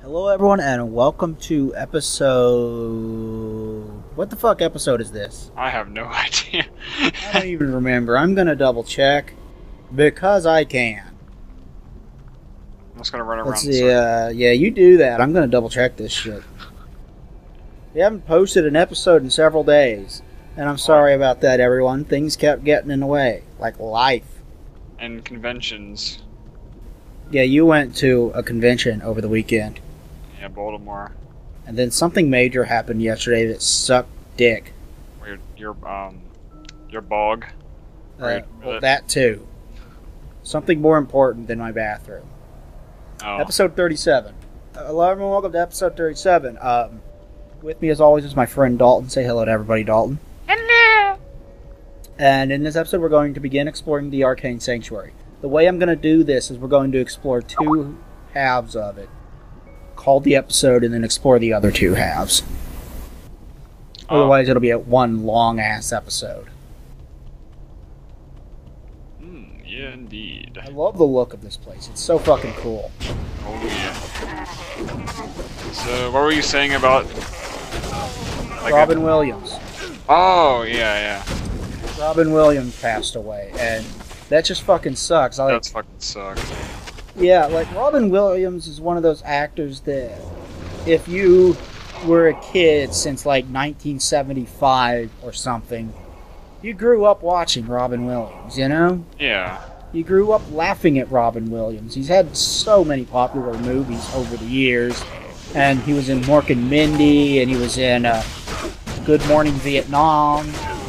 Hello, everyone, and welcome to episode. What the fuck episode is this? I have no idea. I don't even remember. I'm gonna double check because I can. I'm just gonna run around. Let's see. Yeah, you do that. I'm gonna double check this shit. We haven't posted an episode in several days, and I'm sorry about that, everyone. Things kept getting in the way, like life. And conventions. Yeah, you went to a convention over the weekend. Yeah, Baltimore. And then something major happened yesterday that sucked dick. Where your bog. Right. Well, that too. Something more important than my bathroom. Oh. Episode 37. Hello, everyone. Welcome to episode 37. With me, as always, is my friend Dalton. Say hello to everybody, Dalton. Hello. And in this episode, we're going to begin exploring the Arcane Sanctuary. The way I'm going to do this is we're going to explore two halves of it. Call the episode and then explore the other two halves. Otherwise, it'll be a one long-ass episode. Yeah, indeed. I love the look of this place. It's so fucking cool. Oh, yeah. So, what were you saying about... Robin Williams. Oh, yeah. Robin Williams passed away, and that just fucking sucks. That's fucking sucks. Yeah, like, Robin Williams is one of those actors that if you were a kid since, like, 1975 or something, you grew up watching Robin Williams, you know? Yeah. You grew up laughing at Robin Williams. He's had so many popular movies over the years, and he was in Mork and Mindy, and he was in Good Morning Vietnam.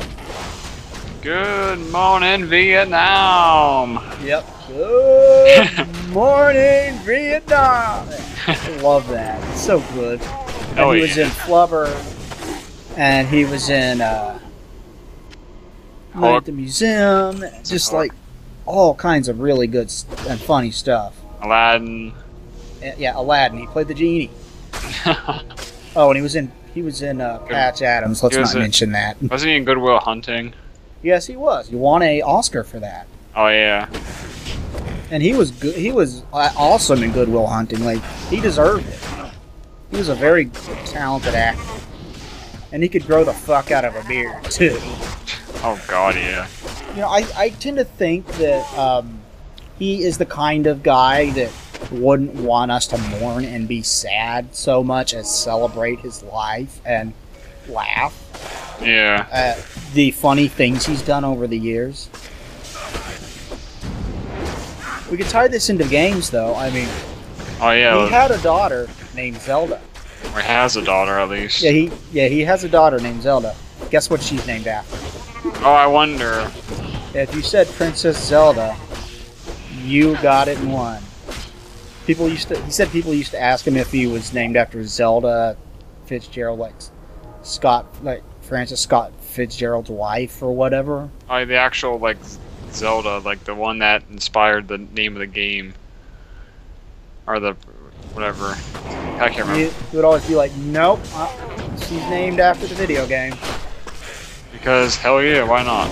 Good morning, Vietnam! Yep. Good morning, Vietnam! I love that. It's so good. And he was in Flubber, and he was in Night at the Museum, just like all kinds of really good and funny stuff. Aladdin. Yeah, Aladdin. He played the genie. Oh, and he was in Patch Adams. Let's not mention that. Wasn't he in Good Will Hunting? Yes, he was. He won an Oscar for that. Oh yeah. And he was good. He was awesome in Good Will Hunting. Like, he deserved it. He was a very talented actor, and he could grow the fuck out of a beard too. Oh god, yeah. You know, I tend to think that he is the kind of guy that wouldn't want us to mourn and be sad so much as celebrate his life and laugh. Yeah. At the funny things he's done over the years. We could tie this into games, though. I mean, oh yeah. He had a daughter named Zelda. Or has a daughter, at least. Yeah, he has a daughter named Zelda. Guess what she's named after? Oh, I wonder. If you said Princess Zelda, you got it in one. He said people used to ask him if he was named after Zelda Fitzgerald, like Francis Scott Fitzgerald's wife or whatever. Oh, the actual, like, Zelda, like the one that inspired the name of the game. Or the, whatever. I can't remember. He would always be like, nope, she's named after the video game. Because, hell yeah, why not?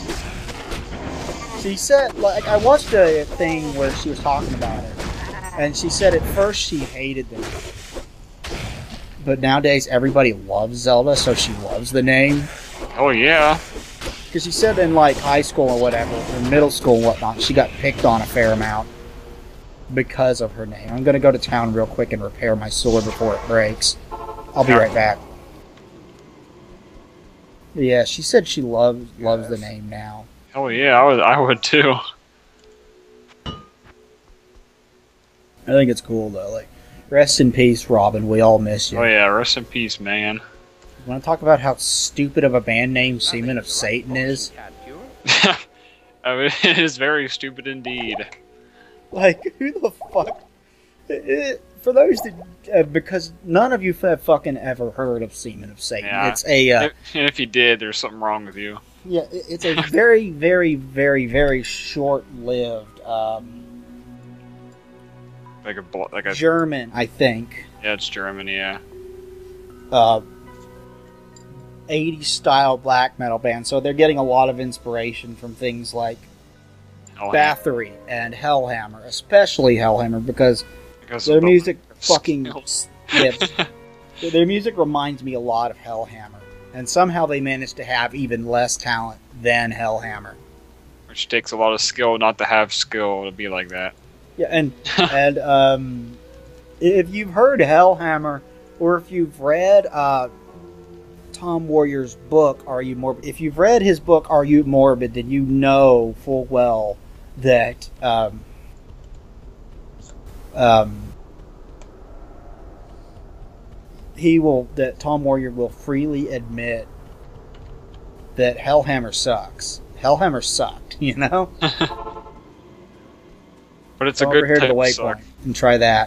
She said, like, I watched a thing where she was talking about it, and she said at first she hated the name. But nowadays everybody loves Zelda, so she loves the name. Oh yeah. Because she said in, like, high school or whatever, or middle school and whatnot, she got picked on a fair amount because of her name. I'm going to go to town real quick and repair my sword before it breaks. I'll be right back. Yeah, she said she loves the name now. Oh yeah, I would too. I think it's cool, though. Like, rest in peace, Robin. We all miss you. Oh yeah, rest in peace, man. You want to talk about how stupid of a band name Semen of Satan is? I mean, it is very stupid indeed. Like, who the fuck? For those that, because none of you have fucking ever heard of Semen of Satan. Yeah. It's a. And if you did, there's something wrong with you. Yeah, it's a very, very, very, very short-lived. Like a German, I think. Yeah, it's German. Yeah. 80s style black metal band, so they're getting a lot of inspiration from things like Bathory and Hellhammer, especially Hellhammer, because their music fucking... Skills. Yeah, their music reminds me a lot of Hellhammer. And somehow they managed to have even less talent than Hellhammer. Which takes a lot of skill not to have skill to be like that. Yeah, and if you've heard Hellhammer, or if you've read Tom Warrior's book, Are You Morbid? If you've read his book, Are You Morbid, then you know full well that that Tom Warrior will freely admit that Hellhammer sucks. Hellhammer sucked, you know? But it's Go a good over here to the type of suck. waypoint and try that.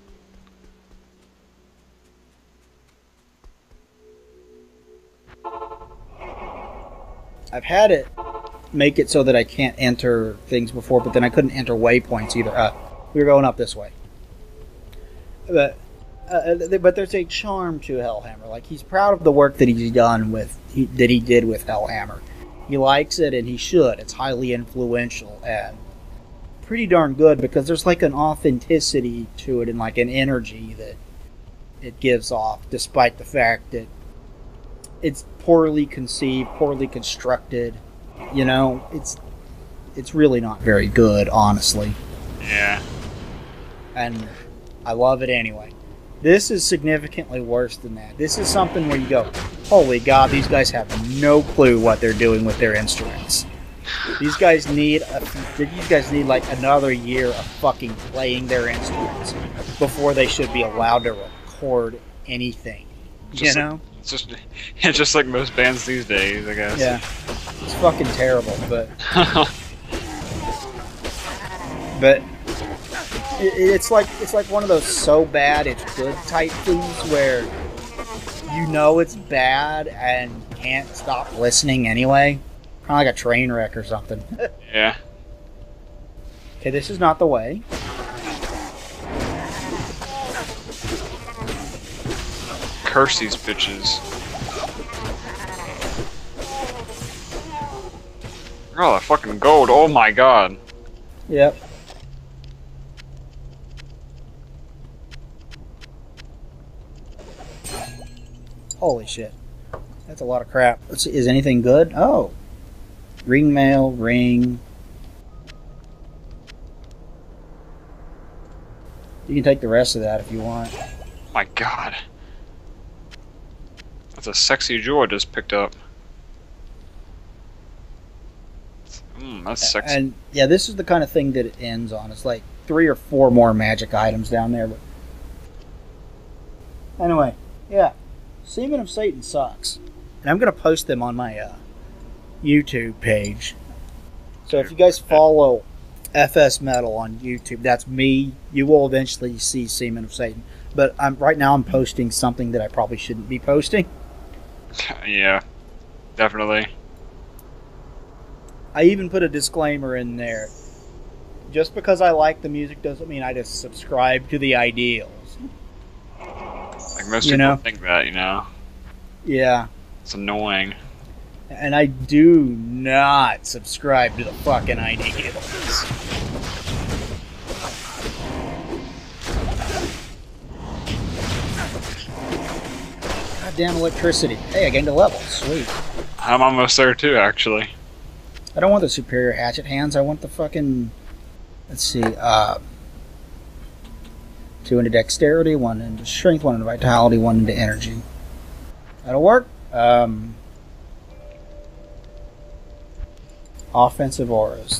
I've had it make it so that I can't enter things before, but then I couldn't enter waypoints either. We were going up this way. But there's a charm to Hellhammer. Like, he's proud of the work that he's done that he did with Hellhammer. He likes it, and he should. It's highly influential and pretty darn good, because there's like an authenticity to it and like an energy that it gives off, despite the fact that it's poorly conceived, poorly constructed. You know, it's really not very good, honestly. Yeah. And I love it anyway. This is significantly worse than that. This is something where you go, holy God, these guys have no clue what they're doing with their instruments. These guys need like another year of fucking playing their instruments before they should be allowed to record anything. Just you know? It's just like most bands these days, I guess. Yeah. It's fucking terrible, but but it's like one of those so bad it's good type things where you know it's bad and can't stop listening anyway. Kind of like a train wreck or something. Yeah. Okay, this is not the way. Curse these bitches. Oh, the fucking gold. Oh my God. Yep. Holy shit. That's a lot of crap. Let's see, is anything good? Oh. Ring mail, ring. You can take the rest of that if you want. My God. That's a sexy jewel I just picked up. That's sexy. And yeah, this is the kind of thing that it ends on. It's like 3 or 4 more magic items down there. But anyway, yeah. Semen of Satan sucks. And I'm going to post them on my YouTube page. So if you guys follow FS Metal on YouTube, that's me. You will eventually see Semen of Satan. But right now I'm posting something that I probably shouldn't be posting. Yeah, definitely. I even put a disclaimer in there. Just because I like the music doesn't mean I just subscribe to the ideals. Like most people think that, you know? Yeah. It's annoying. And I do not subscribe to the fucking ideals. Goddamn electricity. Hey, I gained a level. Sweet. I'm almost there too, actually. I don't want the superior hatchet hands. I want the fucking... Let's see. 2 into dexterity, 1 into strength, 1 into vitality, 1 into energy. That'll work. Offensive auras.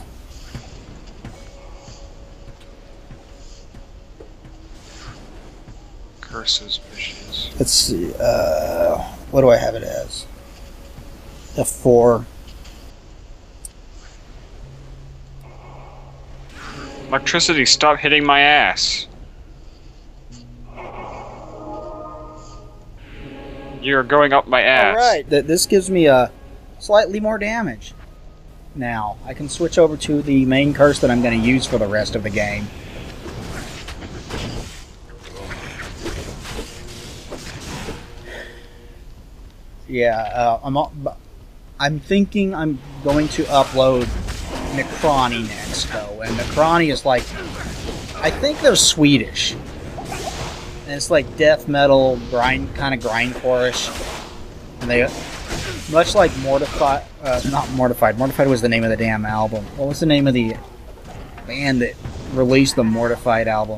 Curses, vicious. Let's see. What do I have it as? F4. Electricity, stop hitting my ass. You're going up my ass. Alright, this gives me slightly more damage. Now, I can switch over to the main curse that I'm going to use for the rest of the game. Yeah, I'm thinking I'm going to upload Necrani next, though. And Necrani is like... I think they're Swedish. and it's like death metal grind, kind of grindcore-ish. And they, much like Mortified, not Mortified. Mortified was the name of the damn album. What was the name of the band that released the Mortified album?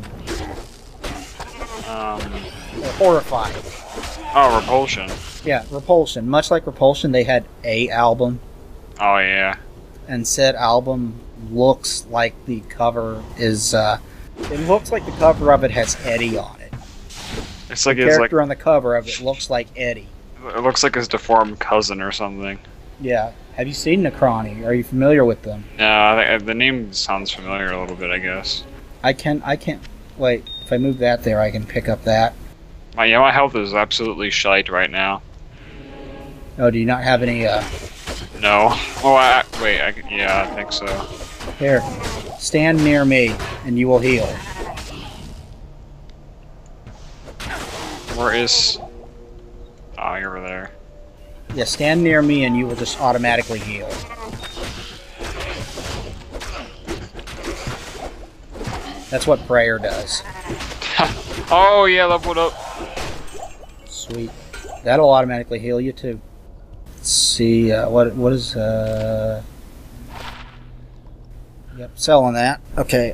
Horrified. Oh, Repulsion. Yeah, Repulsion. Much like Repulsion, they had a album, Oh yeah. and said album looks like the cover is. It looks like the cover of it has Eddie on it. It's like The his character on the cover of it looks like Eddie. it looks like his deformed cousin or something. Yeah. Have you seen Necroni? Are you familiar with them? No, I think the name sounds familiar a little bit, I guess. I can't. Wait. If I move that there, I can pick up that. My health is absolutely shite right now. Oh, do you not have any? No. Oh, yeah, I think so. Here, stand near me, and you will heal. Where is? Oh, you're over there. Yeah, stand near me, and you will just automatically heal. That's what prayer does. Oh yeah, leveled up. Sweet. That'll automatically heal you too. Let's see. What is? Yep, selling that. Okay.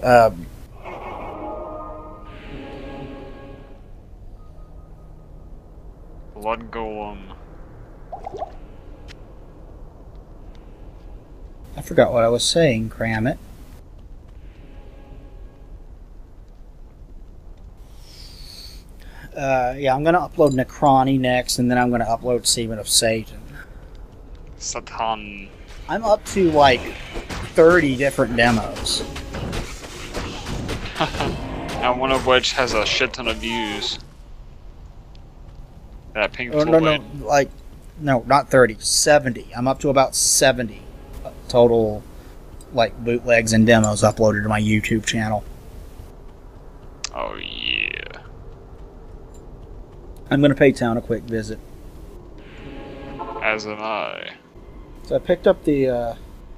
Blood Golem. I forgot what I was saying. Cram it. Yeah, I'm gonna upload Necroni next, and then I'm gonna upload Semen of Satan. Satan. I'm up to like 30 different demos. And one of which has a shit ton of views. That pink Oh, Floyd. no, not 30, 70. I'm up to about 70 total, like, bootlegs and demos uploaded to my YouTube channel. Oh yeah. I'm gonna pay town a quick visit. As am I. So I picked up the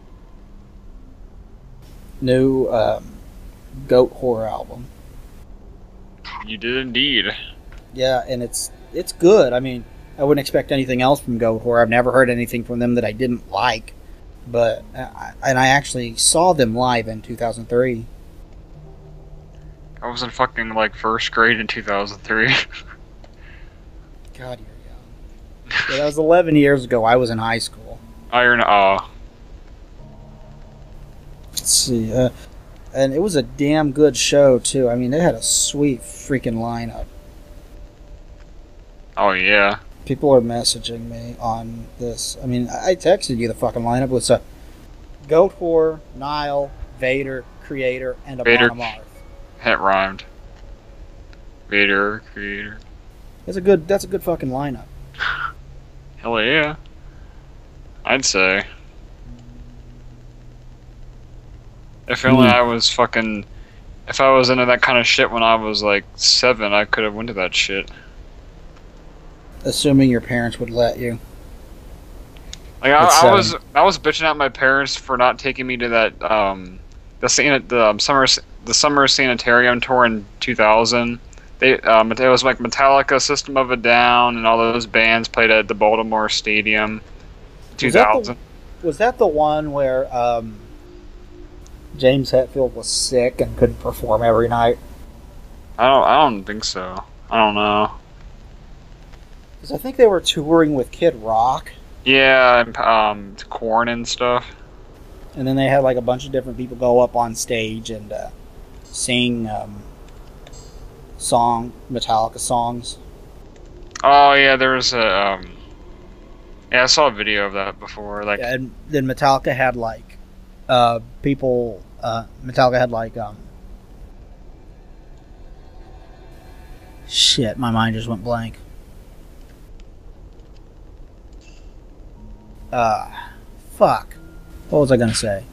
new Goat Horror album. You did indeed. Yeah, and it's good. I mean, I wouldn't expect anything else from Goat Horror. I've never heard anything from them that I didn't like. But I actually saw them live in 2003. I was in fucking like first grade in 2003. God, you're young. Yeah, that was 11 years ago. I was in high school. Iron Let's see. And it was a damn good show, too. I mean, they had a sweet freaking lineup. Oh yeah. People are messaging me on this. I mean, I texted you the fucking lineup. It was a Goat Horror, Nile, Vader, Creator, and a Vader. Monomarth. It rhymed. Vader, Creator. That's a good fucking lineup. Hell yeah. I'd say. If only I was fucking. If I was into that kind of shit when I was like 7, I could have went to that shit. Assuming your parents would let you. Like I was bitching at my parents for not taking me to that the summer sanitarium tour in 2000. It was like Metallica, System of a Down, and all those bands played at the Baltimore Stadium. 2000. Was that the one where James Hetfield was sick and couldn't perform every night? I don't think so. I don't know. Because I think they were touring with Kid Rock. Yeah, and Korn and stuff. And then they had like a bunch of different people go up on stage and sing Metallica songs. Oh yeah, there was a yeah, I saw a video of that before. Like, Yeah, and then Metallica had like people. Metallica had like shit. My mind just went blank. Fuck. What was I gonna say?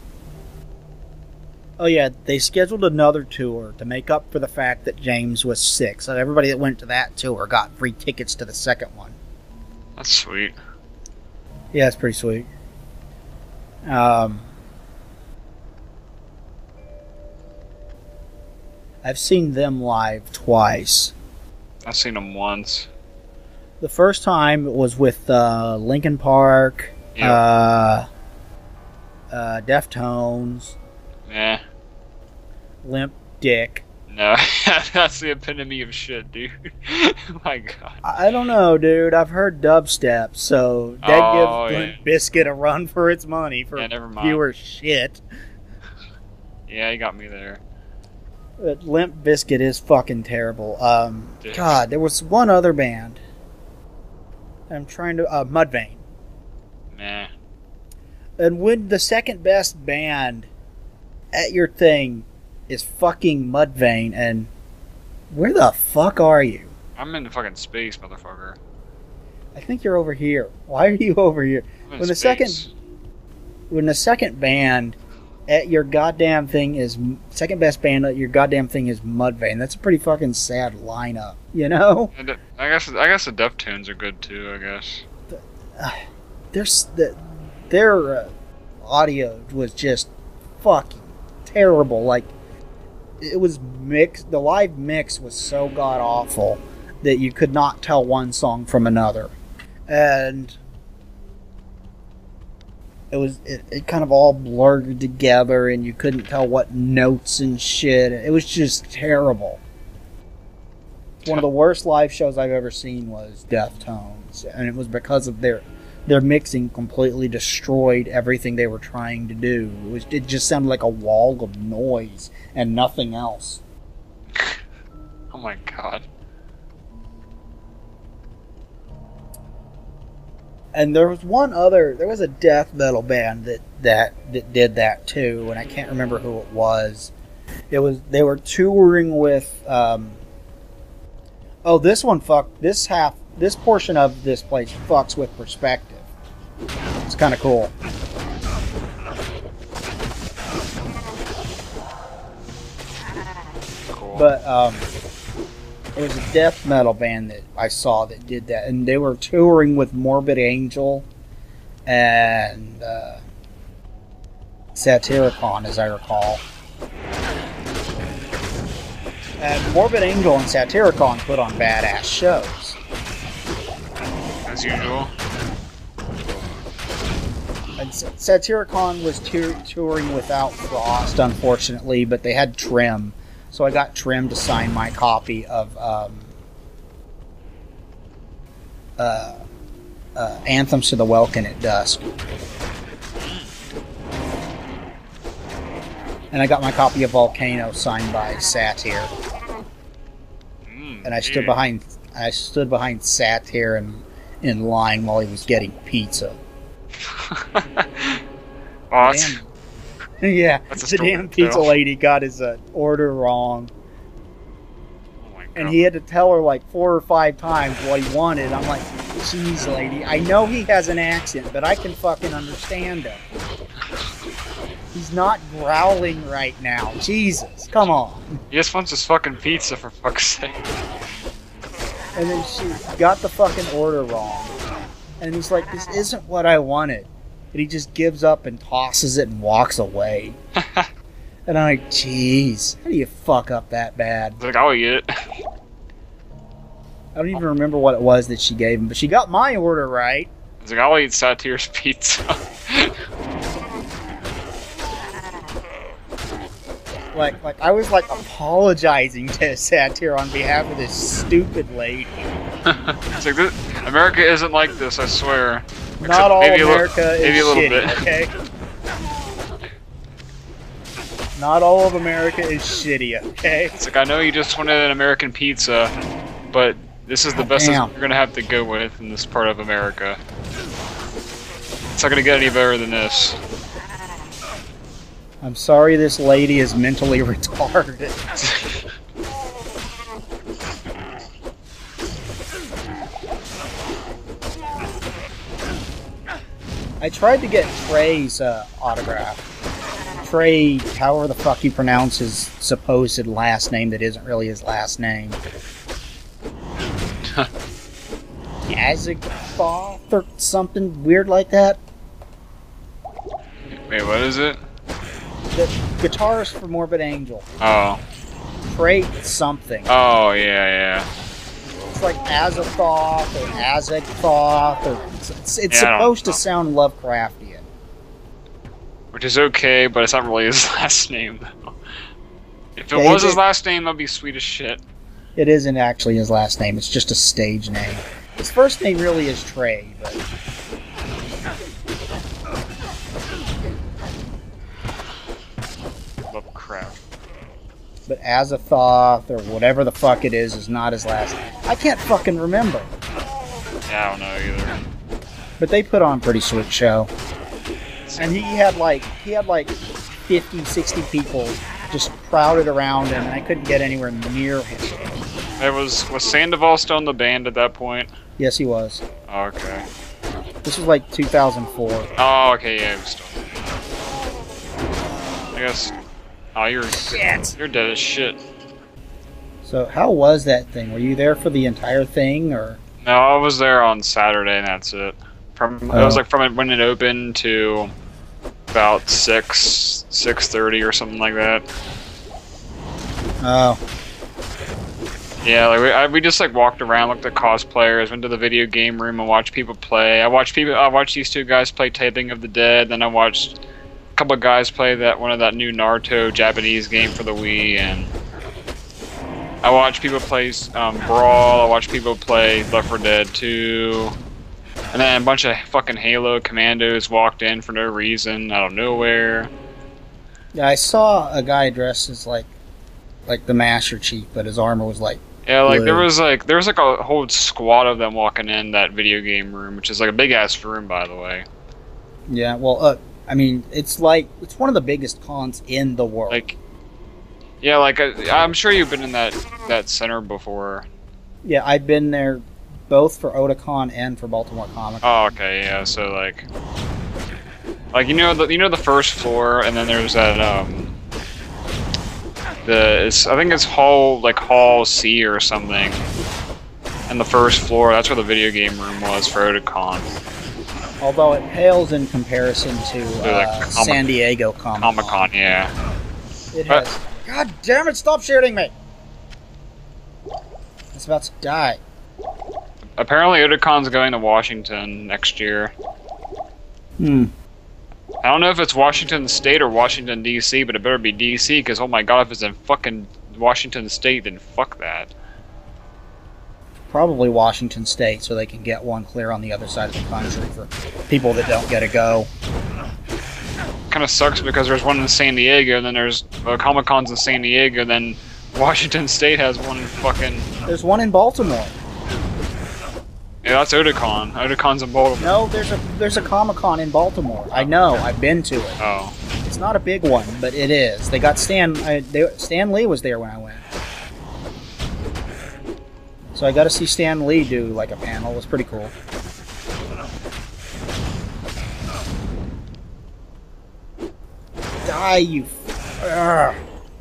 Oh yeah, they scheduled another tour to make up for the fact that James was sick. So everybody that went to that tour got free tickets to the second one. that's sweet. Yeah, it's pretty sweet. I've seen them live twice. I've seen them once. The first time was with Linkin Park, Yep. Deftones, Yeah. Limp Dick. No, that's the epitome of shit, dude. My God. I don't know, dude. I've heard dubstep, so that Oh, gives Limp Bizkit a run for its money for never mind. pure shit. Yeah, you got me there. But Limp Bizkit is fucking terrible. Dude. God, there was one other band. I'm trying to Mudvayne. Nah. And when the second best band at your thing is fucking Mudvayne, and where the fuck are you? I'm in fucking space, motherfucker. I think you're over here. Why are you over here? I'm in When the space. second band at your goddamn thing is second best band at your goddamn thing is Mudvayne. That's a pretty fucking sad lineup, you know? And I guess the Deftones are good too. I guess. Their audio was just fucking terrible. Like, it was mixed. The live mix was so god awful that you could not tell one song from another, and it kind of all blurred together, and you couldn't tell what notes and shit. It was just terrible. One of the worst live shows I've ever seen was Deftones, and it was because of their mixing completely destroyed everything they were trying to do. It just sounded like a wall of noise and nothing else. Oh my God. And there was a death metal band that did that too, and I can't remember who it was. They were touring with this portion of this place fucks with Perspective. It's kind of cool. Cool. But it was a death metal band that I saw that did that, and they were touring with Morbid Angel and Satyricon, as I recall. And Morbid Angel and Satyricon put on badass shows. As usual. And Satyricon was touring without Frost, unfortunately, but they had Trim. So I got Trim to sign my copy of Anthems to the Welkin at Dusk. And I got my copy of Volcano signed by Satyr. And I stood behind Satyr in line while he was getting pizza. What? Yeah, That's a the story damn to pizza tell. lady got his order wrong. Oh my God. And he had to tell her like 4 or 5 times what he wanted. I'm like, geez, lady, I know he has an accent, but I can fucking understand him. He's not growling right now. Jesus, come on. He just wants his fucking pizza, for fuck's sake. And then she got the fucking order wrong. And he's like, this isn't what I wanted. And he just gives up and tosses it and walks away. And I'm like, jeez, how do you fuck up that bad? He's like, I'll eat it. I don't even remember what it was that she gave him, but she got my order right. He's like, I'll eat Satyr's pizza. Like I was like apologizing to Satyr on behalf of this stupid lady. It's like, America isn't like this, I swear. Not all maybe America maybe is a little shitty, bit. okay? Not all of America is shitty, okay? It's like, I know you just wanted an American pizza, but this is the best Damn. you're gonna have to go with in this part of America. It's not gonna get any better than this. I'm sorry this lady is mentally retarded. I tried to get Trey's autograph. Trey, however the fuck you pronounce his supposed last name that isn't really his last name. Yazigboth or something weird like that. Wait, what is it? The guitarist for Morbid Angel. Oh. Trey something. Oh, yeah, yeah. like Azathoth or Azagthoth, or it's Yeah, I don't supposed to know. sound Lovecraftian. Which is okay, but it's not really his last name, though. If it Yeah, was his last name, that'd be sweet as shit. It isn't actually his last name, it's just a stage name. His first name really is Trey, but... Lovecraft. But Azathoth, or whatever the fuck it is not his last name. I can't fucking remember. Yeah, I don't know either. But they put on a pretty sweet show. And he had like 50, 60 people just crowded around him, and I couldn't get anywhere near him. It was Sandoval still in the band at that point? Yes, he was. Oh, okay. This was like 2004. Oh, okay, yeah, he was still. I guess. Oh, you're dead as shit. So how was that thing? Were you there for the entire thing, or? No, I was there on Saturday, and that's it. It was like from when it opened to about 6:30 or something like that. Oh. Yeah, like we just like walked around, looked at cosplayers, went to the video game room and watched people play. I watched these two guys play Taping of the Dead. Then I watched a couple of guys play one of that new Naruto Japanese game for the Wii, and I watched people play Brawl. I watched people play Left 4 Dead 2. And then a bunch of fucking Halo commandos walked in for no reason, out of nowhere. Yeah, I saw a guy dressed as like the Master Chief, but his armor was like. Yeah, like blue. there was like a whole squad of them walking in that video game room, which is like a big ass room, by the way. Yeah, well, I mean, it's one of the biggest cons in the world. Like, yeah, like I'm sure you've been in that center before. Yeah, I've been there both for Otakon and for Baltimore Comic Con. Oh, okay, yeah. So like you know the first floor, and then there's that I think it's Hall C or something. And the first floor, that's where the video game room was for Otakon. Although it pales in comparison to San Diego Comic Con, yeah. It has. God damn it! Stop shooting me! It's about to die. Apparently, Otakon's going to Washington next year. Hmm. I don't know if it's Washington State or Washington D.C., but it better be D.C. because oh my god, if it's in fucking Washington State, then fuck that. Probably Washington State, so they can get one clear on the other side of the country for people that don't get to go. Kind of sucks because there's one in San Diego, and then there's Comic Con's in San Diego, and then Washington State has one in fucking. There's one in Baltimore. Yeah, that's Otakon. Otakon's in Baltimore. No, there's a Comic Con in Baltimore. I know. I've been to it. Oh. It's not a big one, but it is. They got Stan Lee was there when I went. So I got to see Stan Lee do like a panel. It was pretty cool. Die, you. Ugh.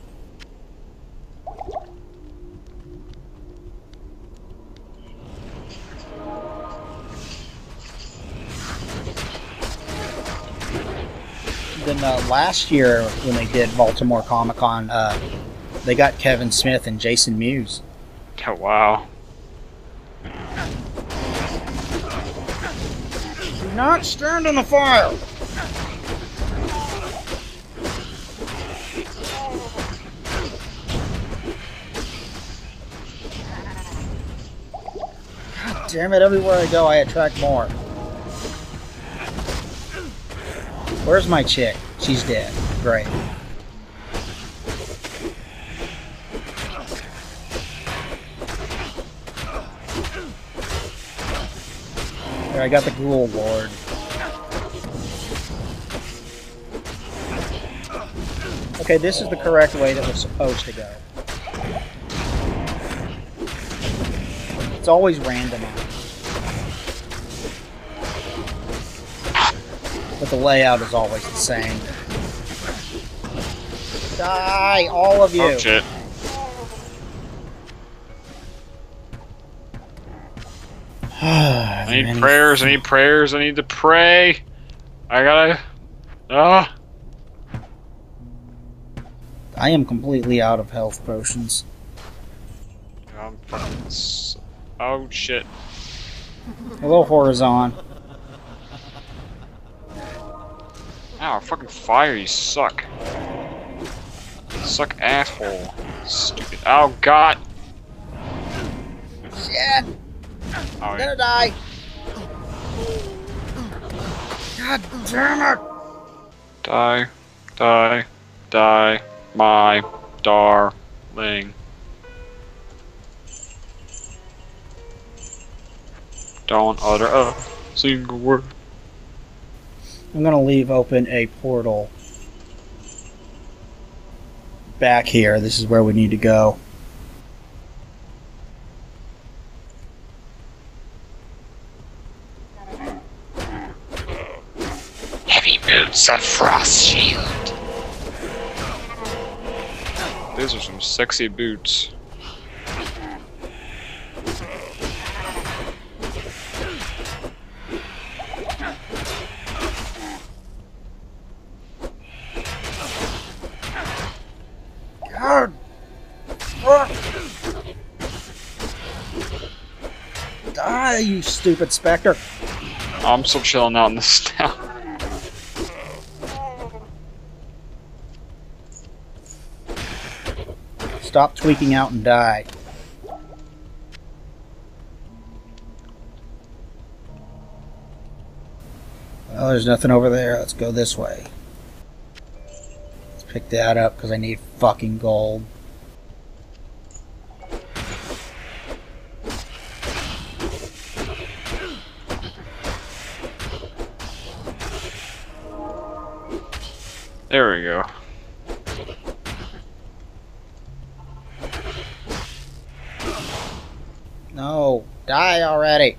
Then last year when they did Baltimore Comic Con, they got Kevin Smith and Jason Mewes. Oh, wow. Do not stand in the fire! God damn it, everywhere I go I attract more. Where's my chick? She's dead. Great. There, I got the Ghoul Ward. Okay, this is the correct way that we're supposed to go. It's always randomized. But the layout is always the same. Die, all of you! Oh, shit. I need prayers, I need prayers, I need to pray! I gotta... I am completely out of health potions. I'm fucking... Oh shit. Hello, Horizon. Ow, fucking fire, you suck. Suck asshole. Stupid. Oh god! Shit! Oh, I'm yeah. gonna die! God damn it! Die. Die. Die. My darling. Don't utter a single word. I'm gonna leave open a portal back here. This is where we need to go. Heavy boots of frost shield. These are some sexy boots. God! Die, you stupid specter! I'm still chilling out in this town. Stop tweaking out and die. Well, there's nothing over there. Let's go this way. Let's pick that up because I need fucking gold. There we go. No, die already.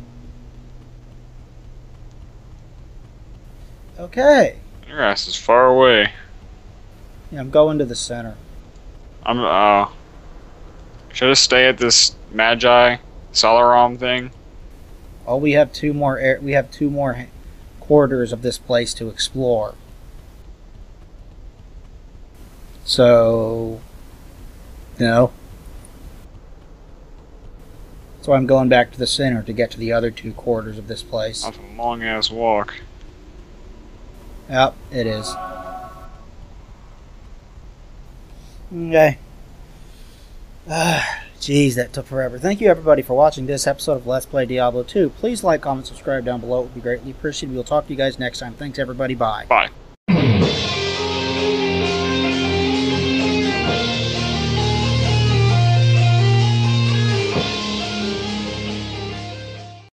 Okay. Your ass is far away. Yeah, I'm going to the center. I'm should I stay at this Magi Solaram thing? Oh, we have two more quarters of this place to explore. So, no. So I'm going back to the center to get to the other two quarters of this place. That's a long ass walk. Yep, it is. Okay. Jeez, that took forever. Thank you everybody for watching this episode of Let's Play Diablo 2. Please like, comment, subscribe down below. It would be greatly appreciated. We'll talk to you guys next time. Thanks everybody. Bye. Bye.